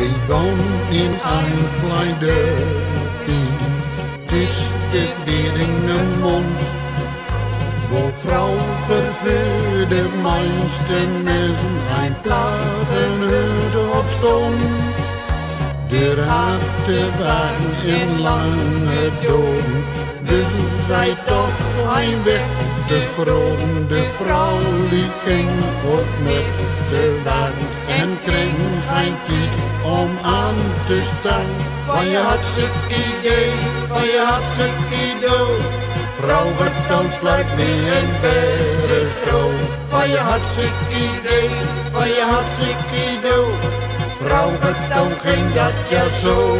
Ik woon in een klein dorpje, het is de Wieringermond, wo vroeger voor de meeste mensen een plagenhut op stond. Der harde waren in lange doden, dus zij toch een weg de gronde vrouw die ging op met de wijn en kreeg geen tijd om aan te staan. Van je hartstikke idee, van je hartstikke idee, vrouw het dan sluit mee en berenstroom. Van je hartstikke idee, van je hartstikke idee, vrouw het dan ging dat ja zo.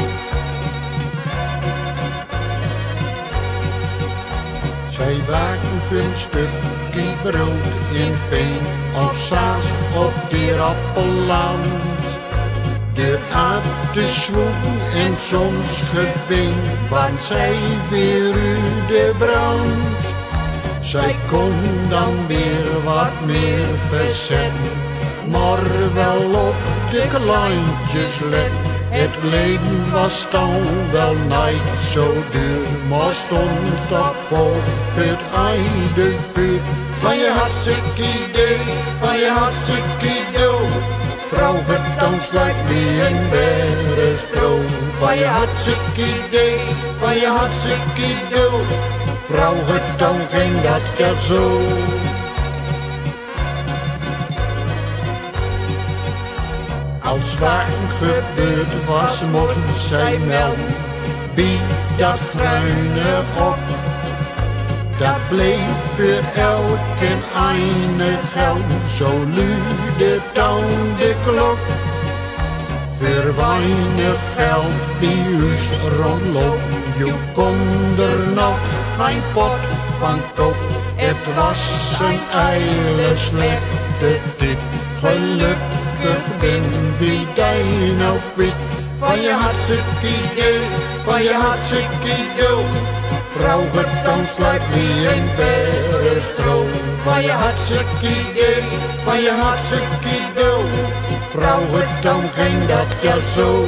Zij waken voor een stukje brood in veen, als saas op die appelland. De aarde zwoegen en soms geveen, want zij weer u de brand. Zij kon dan weer wat meer verzet, maar wel op de kleintjes let. Het leven was dan wel niet zo duur, maar stond toch vol voor het einde vuur. Van je hartstikke idee, van je hartstikke idee, vrouw het dan sluit mee en berenstroom. Van je hartstikke idee, van je hartstikke idee, vrouw het dan ging dat ja zo. Als waar gebeurd was, mocht zij melden, wie dat gruine op. Dat bleef voor elke eine geld, zo luide toon de klok. Voor weinig geld bij huis rondloop, je kon er nog geen pot van koop. Het was een eile slechte tijd, gelukkig ben wie die nou kwijt. Van je hartstikke idee, van je hartstikke idee, vrouw het dan sluit mee en berenstroom. Van je hartstikke idee, van je hartstikke idee, vrouw het dan ging dat ja zo.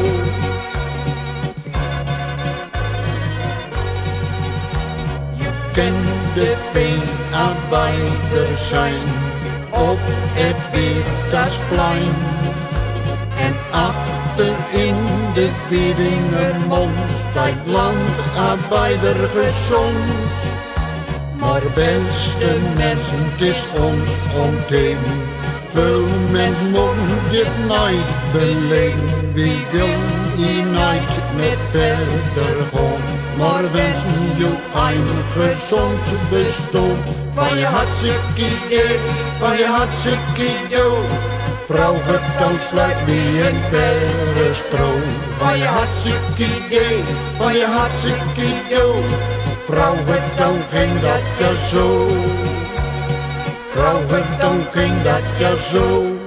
Ken de veenarbeider zijn op het Wittersplein en achter in de Wieringermond staat landarbeider gezond. Maar beste mensen, het is ons ontheem, veel mensen mogen dit niet beleven. Wie wil hier niet met verder gaan, maar wensen je een gezond bestaan. Van je hartstikke idee, van je hartstikke idee, vrouw het dan sluit mee en berenstroom. Van je hartstikke idee, van je hartstikke idee, vrouw het dan ging dat ja zo. Vrouw het dan ging dat ja zo.